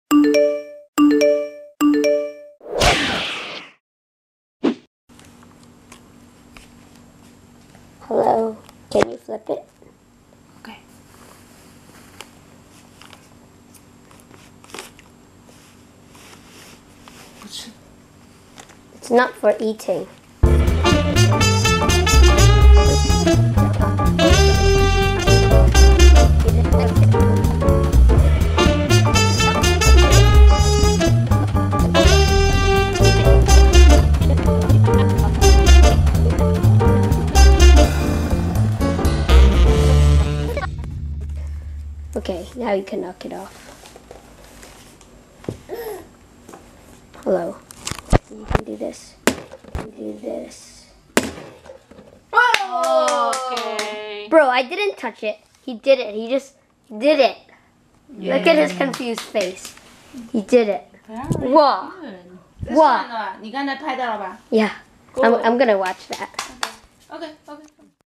Hello, can you flip it? Okay. It's not for eating. Okay, now you can knock it off. Hello. You can do this. You can do this. Okay. Bro, I didn't touch it. He did it. He just did it. Yeah. Look at his confused face. He did it. Very Wow. good. Wow. You got that 拍到了吧? Yeah. I'm gonna watch that. Okay.